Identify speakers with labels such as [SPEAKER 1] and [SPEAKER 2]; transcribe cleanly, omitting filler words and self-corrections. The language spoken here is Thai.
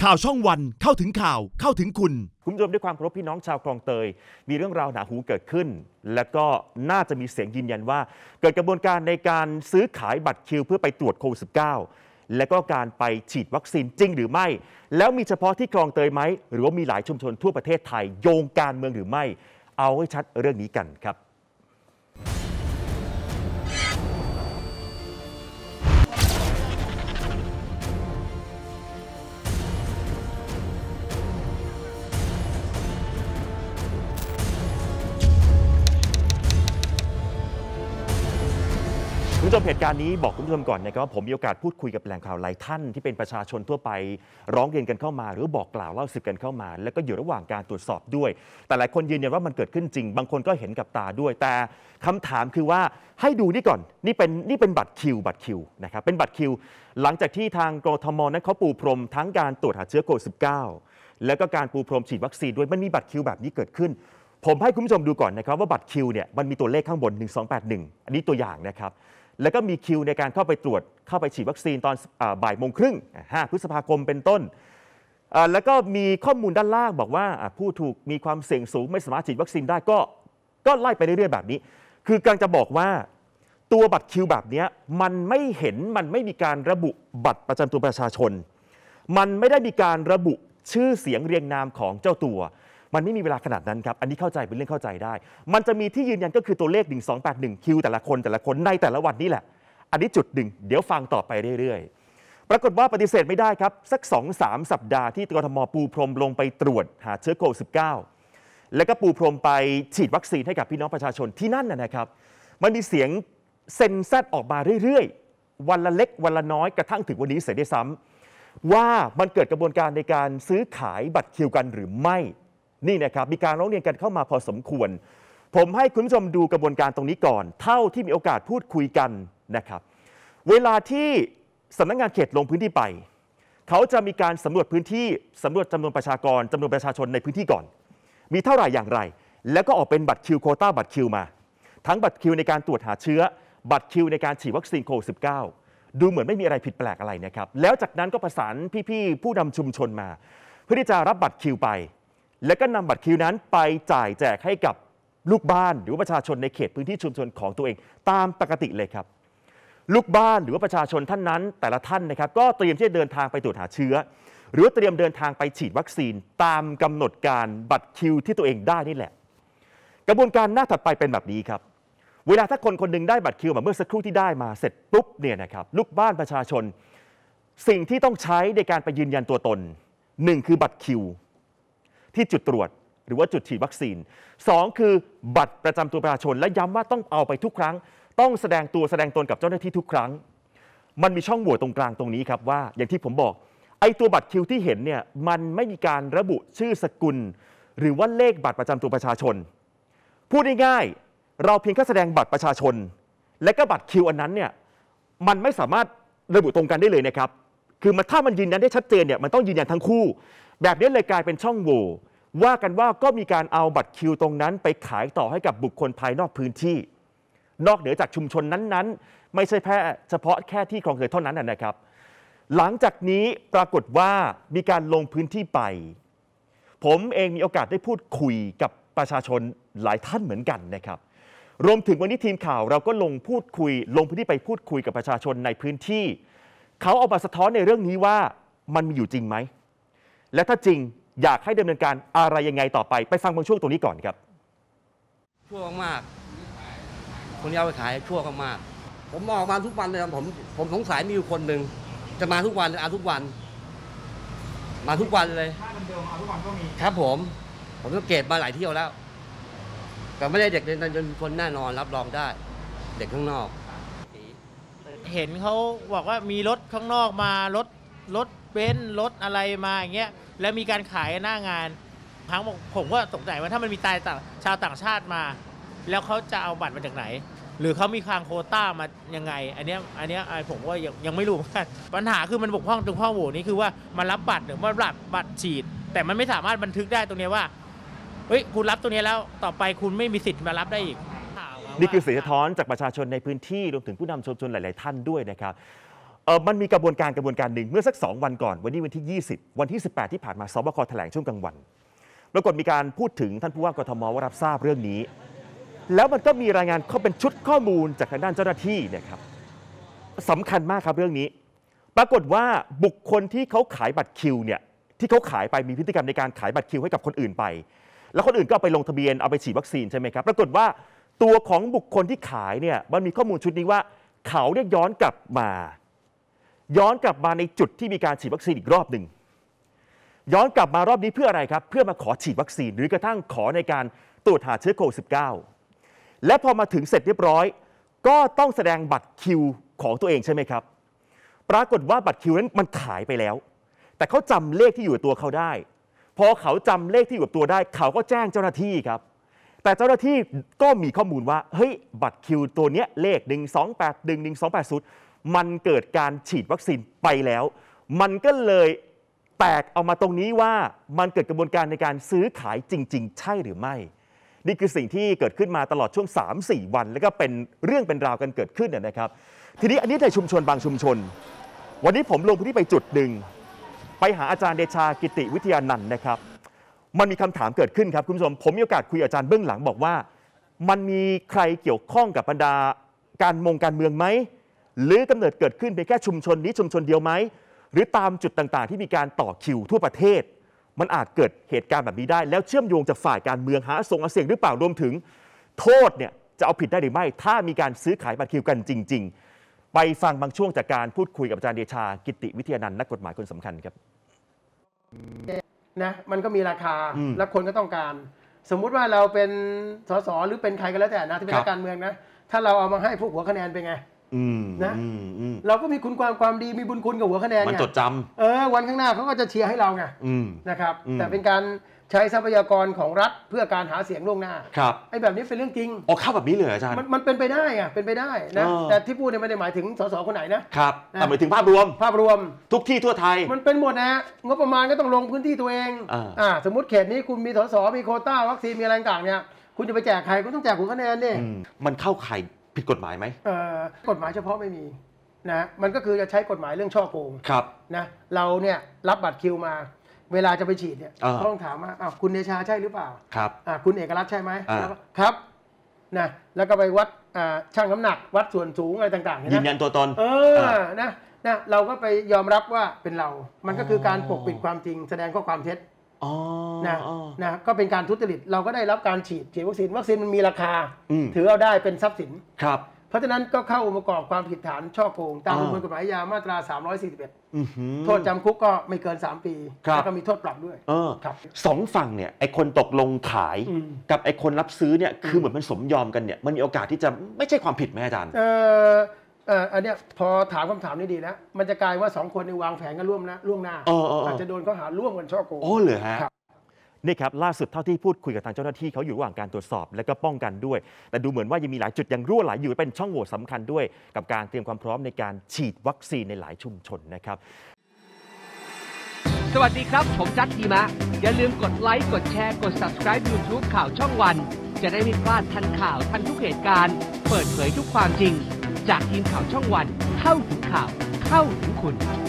[SPEAKER 1] ข่าวช่องวันเข้าถึงข่าวเข้าถึงคุณ
[SPEAKER 2] ผู้ชมด้วยความเคารพพี่น้องชาวคลองเตยมีเรื่องราวหนาหูเกิดขึ้นและก็น่าจะมีเสียงยืนยันว่าเกิดกระบวนการในการซื้อขายบัตรคิวเพื่อไปตรวจโควิด -19 และก็การไปฉีดวัคซีนจริงหรือไม่แล้วมีเฉพาะที่คลองเตยไหมหรือว่ามีหลายชุมชนทั่วประเทศไทยโยงการเมืองหรือไม่เอาให้ชัดเรื่องนี้กันครับคุณผู้ชมเหตุการณ์นี้บอกคุณผู้ชมก่อนนะครับว่าผมมีโอกาสพูดคุยกับแหล่งข่าวหลายท่านที่เป็นประชาชนทั่วไปร้องเรียนกันเข้ามาหรือบอกกล่าวเล่าสืบกันเข้ามาแล้วก็อยู่ระหว่างการตรวจสอบด้วยแต่หลายคนยืนยันว่ามันเกิดขึ้นจริงบางคนก็เห็นกับตาด้วยแต่คำถามคือว่าให้ดูนี่ก่อนนี่เป็นบัตรคิวนะครับเป็นบัตรคิวหลังจากที่ทางกทมนั้นเขาปูพรมทั้งการตรวจหาเชื้อโควิด -19 แล้วก็การปูพรมฉีดวัคซีนด้วยมันมีบัตรคิวแบบนี้เกิดขึ้นผมให้คุณผู้ชมดูก่อนนะครับว่าบัตรคิวเนี่ยมันมีตัวเลขข้างบน1281อันนี้ตัวอย่างนะครับแล้วก็มีคิวในการเข้าไปตรวจเข้าไปฉีดวัคซีนตอนบ่ายโมงครึ่ง5 พฤษภาคมเป็นต้นแล้วก็มีข้อมูลด้านล่างบอกว่าผู้ถูกมีความเสี่ยงสูงไม่สามารถฉีดวัคซีนได้ก็ไล่ไปเรื่อยๆแบบนี้คือกำลังจะบอกว่าตัวบัตรคิวแบบนี้มันไม่มีการระบุบัตรประจำตัวประชาชนมันไม่ได้มีการระบุชื่อเสียงเรียงนามของเจ้าตัวมันไม่มีเวลาขนาดนั้นครับอันนี้เข้าใจเป็นเรื่องเข้าใจได้มันจะมีที่ยืนยันก็คือตัวเลข1281คิวแต่ละคนในแต่ละวันนี่แหละอันนี้จุดหนึ่งเดี๋ยวฟังต่อไปเรื่อยๆปรากฏว่าปฏิเสธไม่ได้ครับสัก 2-3 สัปดาห์ที่กทมปูพรมลงไปตรวจหาเชื้อโควิด -19 แล้วก็ปูพรมไปฉีดวัคซีนให้กับพี่น้องประชาชนที่นั่นนะครับมันมีเสียงเซ็นแซดออกมาเรื่อยๆวันละเล็กวันละน้อยกระทั่งถึงวันนี้เสียได้ซ้ำว่ามันเกิดกระบวนการในการซื้อขายบัตรคิวกันหรือไม่นี่นะครับมีการร้องเรียนกันเข้ามาพอสมควรผมให้คุณผู้ชมดูกระบวนการตรงนี้ก่อนเท่าที่มีโอกาสพูดคุยกันนะครับเวลาที่สำนักงานเขตลงพื้นที่ไปเขาจะมีการสำรวจพื้นที่สำรวจจำนวนประชากรจำนวนประชาชนในพื้นที่ก่อนมีเท่าไหร่อย่างไรแล้วก็ออกเป็นบัตรคิวโควต้าบัตรคิวมาทั้งบัตรคิวในการตรวจหาเชื้อบัตรคิวในการฉีดวัคซีนโควิด -19 ดูเหมือนไม่มีอะไรผิดแปลกอะไรนะครับแล้วจากนั้นก็ประสานพี่ๆผู้นำชุมชนมาเพื่อที่จะรับบัตรคิวไปแล้วก็นำบัตรคิวนั้นไปจ่ายแจกให้กับลูกบ้านหรือว่าประชาชนในเขตพื้นที่ชุมชนของตัวเองตามปกติเลยครับลูกบ้านหรือว่าประชาชนท่านนั้นแต่ละท่านนะครับก็เตรียมที่จะเดินทางไปตรวจหาเชื้อหรือว่าเตรียมเดินทางไปฉีดวัคซีนตามกำหนดการบัตรคิวที่ตัวเองได้นี่แหละกระบวนการหน้าถัดไปเป็นแบบนี้ครับเวลาถ้าคนคนหนึ่งได้บัตรคิวมาเมื่อสักครู่ที่ได้มาเสร็จปุ๊บเนี่ยนะครับลูกบ้านประชาชนสิ่งที่ต้องใช้ในการไปยืนยันตัวตน1คือบัตรคิวที่จุดตรวจหรือว่าจุดฉีดวัคซีน2คือบัตรประจำตัวประชาชนและย้ำว่าต้องเอาไปทุกครั้งต้องแสดงตนกับเจ้าหน้าที่ทุกครั้งมันมีช่องโหว่ตรงกลางตรงนี้ครับว่าอย่างที่ผมบอกไอ้ตัวบัตรคิวที่เห็นเนี่ยมันไม่มีการระบุชื่อสกุลหรือว่าเลขบัตรประจำตัวประชาชนพูดง่ายๆเราเพียงแค่แสดงบัตรประชาชนและก็บัตรคิวอันนั้นเนี่ยมันไม่สามารถระบุตรงกันได้เลยนะครับคือถ้ามันยืนยันได้ชัดเจนเนี่ยมันต้องยืนยันทั้งคู่แบบนี้เลยกลายเป็นช่องโหว่ว่ากันว่าก็มีการเอาบัตรคิวตรงนั้นไปขายต่อให้กับบุคคลภายนอกพื้นที่นอกเหนือจากชุมชนนั้นๆไม่ใช่เฉพาะแค่ที่คลองเตยเท่านั้นนะครับหลังจากนี้ปรากฏว่ามีการลงพื้นที่ไปผมเองมีโอกาสได้พูดคุยกับประชาชนหลายท่านเหมือนกันนะครับรวมถึงวันนี้ทีมข่าวเราก็ลงพื้นที่ไปพูดคุยกับประชาชนในพื้นที่เขาเอามาสะท้อนในเรื่องนี้ว่ามันมีอยู่จริงไหมและถ้าจริงอยากให้ดำเนินการอะไรยังไงต่อไปฟังบางช่วงตรงนี้ก่อนครับ
[SPEAKER 3] ชั่วมากคนที่เอาไปขายชั่วมากผมออกมาทุกวันเลยผมสงสัยมีอยู่คนหนึ่งจะมาทุกวันทุกวันมาทุกวันเลยถ้าเดิมเอาทุกวันก็มีครับผมสังเกตมาหลายเที่ยวแล้วแต่ไม่ได้เด็กในคนแน่นอนรับรองได้เด็กข้างนอก
[SPEAKER 4] เห็นเขาบอกว่ามีรถข้างนอกมารถเบนซ์รถอะไรมาอย่างเงี้ยแล้วมีการขายหน้างานผมก็สงสัยว่าถ้ามันมีชาวต่างชาติมาแล้วเขาจะเอาบัตรมาจากไหนหรือเขามีคลังโควต้ามายังไงอันเนี้ยผมว่ายังไม่รู้ปัญหาคือมันบกพร่องตรงข้อโหว่นี้คือว่ามันรับบัตรหรือว่าบัตรฉีดแต่มันไม่สามารถบันทึกได้ตรงนี้ว่าเฮ้ยคุณรับตรงนี้แล้วต่อไปคุณไม่มีสิทธิ์มารับได้อีก
[SPEAKER 2] นี่คือเสียงสะท้อนจากประชาชนในพื้นที่รวมถึงผู้นำชุมชนหลายๆท่านด้วยนะครับมันมีกระบวนการหนึ่งเมื่อสัก2 วันก่อนวันนี้วันที่ 20 วันที่ 18 ที่ผ่านมาสบคแถลงช่วงกลางวันปรากฏมีการพูดถึงท่านผู้ว่ากทมว่ารับทราบเรื่องนี้แล้วมันก็มีรายงานเข้าเป็นชุดข้อมูลจากทางด้านเจ้าหน้าที่เนี่ยครับสำคัญมากครับเรื่องนี้ปรากฏว่าบุคคลที่เขาขายบัตรคิวเนี่ยที่เขาขายไปมีพฤติกรรมในการขายบัตรคิวให้กับคนอื่นไปแล้วคนอื่นก็เอาไปลงทะเบียนเอาไปฉีดวัคซีนใช่ไหมครับปรากฏว่าตัวของบุคคลที่ขายเนี่ยมันมีข้อมูลชุดนี้ว่าเขาเนี่ยย้อนกลับมาในจุดที่มีการฉีดวัคซีนอีกรอบหนึ่งย้อนกลับมารอบนี้เพื่ออะไรครับเพื่อมาขอฉีดวัคซีนหรือกระทั่งขอในการตรวจหาเชื้อโควิด -19 และพอมาถึงเสร็จเรียบร้อยก็ต้องแสดงบัตรคิวของตัวเองใช่ไหมครับปรากฏว่าบัตรคิวนั้นมันขายไปแล้วแต่เขาจำเลขที่อยู่กับตัวเขาได้พอเขาจำเลขที่อยู่กับตัวได้เขาก็แจ้งเจ้าหน้าที่ครับแต่เจ้าหน้าที่ก็มีข้อมูลว่าเฮ้ยบัตรคิวตัวเนี้ยเลข1281128มันเกิดการฉีดวัคซีนไปแล้วมันก็เลยแตกเอามาตรงนี้ว่ามันเกิดกระบวนการในการซื้อขายจริงๆใช่หรือไม่นี่คือสิ่งที่เกิดขึ้นมาตลอดช่วง 3-4 วันแล้วก็เป็นเรื่องเป็นราวกันเกิดขึ้นนะครับทีนี้อันนี้ในชุมชนบางชุมชนวันนี้ผมลงพื้นที่ไปจุดหนึ่งไปหาอาจารย์เดชากิติวิทยานันท์นะครับมันมีคำถามเกิดขึ้นครับคุณผู้ชมผมมีโอกาสคุยกับอาจารย์เบื้องหลังบอกว่ามันมีใครเกี่ยวข้องกับบรรดาการเมืองไหมหรือกำเนิดเกิดขึ้นเป็นแค่ชุมชนนี้ชุมชนเดียวไหมหรือตามจุดต่างๆที่มีการต่อคิวทั่วประเทศมันอาจเกิดเหตุการณ์แบบนี้ได้แล้วเชื่อมโยงจากฝ่ายการเมืองหาเสียงหรือเปล่ารวมถึงโทษเนี่ยจะเอาผิดได้หรือไม่ถ้ามีการซื้อขายบัตรคิวกันจริงๆไปฟังบางช่วงจากการพูดคุยกับอาจารย์เดชากิติวิทยานันท์นักกฎหมายคนสำคัญครับ
[SPEAKER 5] นะมันก็มีราคาและคนก็ต้องการสมมุติว่าเราเป็นสสหรือเป็นใครก็แล้วแต่นะที่เป็นนักการเมืองนะถ้าเราเอามาให้พวกหัวคะแนนเป็นไงนะเราก็มีคุณความดีมีบุญคุณกับหัวคะแนน
[SPEAKER 2] มันจดจ
[SPEAKER 5] ำวันข้างหน้าเขาก็จะเชียร์ให้เราไงนะครับแต่เป็นการใช้ทรัพยากรของรัฐเพื่อการหาเสียงล่วงหน้า
[SPEAKER 2] ครับ
[SPEAKER 5] ไอ้แบบนี้เป็นเรื่องจริง
[SPEAKER 2] เข้าแบบนี้เลยอาจารย์
[SPEAKER 5] มันเป็นไปได้อะเป็นไปได้นะแต่ที่พูดเนี่ยไม่ได้หมายถึงสสคนไหนนะครับ
[SPEAKER 2] แต่หมายถึงภาพรวมทุกที่ทั่วไทย
[SPEAKER 5] มันเป็นหมดนะงบประมาณก็ต้องลงพื้นที่ตัวเองสมมติเขตนี้คุณมีสสมีโควต้าวัคซีนมีอะไรต่างเนี่ยคุณจะไปแจกใครคุณต้องแจกหัวคะแนนดิ
[SPEAKER 2] มันเข้าข่ายผิดกฎหมายไหม
[SPEAKER 5] กฎหมายเฉพาะไม่มีนะมันก็คือจะใช้กฎหมายเรื่องช่อโกง
[SPEAKER 2] ครับ
[SPEAKER 5] นะเราเนี่ยรับบัตรคิวมาเวลาจะไปฉีดเนี่ยต้องถามว่าคุณเดชาใช่หรือเปล่า
[SPEAKER 2] ครับ
[SPEAKER 5] คุณเอกรัตน์ใช่ไหมครับนะแล้วก็ไปวัดชั่งน้ำหนักวัดส่วนสูงอะไรต่างๆ
[SPEAKER 2] ยืนยันตัวตน
[SPEAKER 5] นะเราก็ไปยอมรับว่าเป็นเรามันก็คือการปกปิดความจริงแสดงข้อความเท็จนะก็เป็นการทุจริตเราก็ได้รับการฉีดวัคซีนมันมีราคาถือเอาได้เป็นทรัพย์สิน
[SPEAKER 2] ครับ
[SPEAKER 5] เพราะฉะนั้นก็เข้าองค์ประกอบความผิดฐานช่อโกงตามประมวลกฎหมายอาญามาตรา341โทษจำคุกก็ไม่เกิน3 ปีแล้วก็มีโทษปรับด้วย
[SPEAKER 2] ครับ2 ฝั่งเนี่ยไอ้คนตกลงขายกับไอ้คนรับซื้อเนี่ยคือเหมือนมันสมยอมกันเนี่ยมันมีโอกาสที่จะไม่ใช่ความผิดไหมอาจารย์
[SPEAKER 5] อันเนี้ยพอถามคำถามนี้ดีนะมันจะกลายว่า2 คนในวางแผนกันล่วงหน้าอาจจะโดนข้อหาร่วมกันช่อโกง
[SPEAKER 2] เหรอฮะนี่ครับล่าสุดเท่าที่พูดคุยกับทางเจ้าหน้าที่เขาอยู่ระหว่างการตรวจสอบและก็ป้องกันด้วยแต่ดูเหมือนว่ายังมีหลายจุดยังรั่วไหลอยู่เป็นช่องโหว่สำคัญด้วยกับการเตรียมความพร้อมในการฉีดวัคซีนในหลายชุมชนนะครับ
[SPEAKER 6] สวัสดีครับผมจัดทีมะอย่าลืมกดไลค์กดแชร์กด Subscribe YouTube ข่าวช่องวันจะได้ไม่พลาดทันข่าวทันทุกเหตุการณ์เปิดเผยทุกความจริงจากทีมข่าวช่องวันเข้าถึงข่าวเข้าถึงคุณ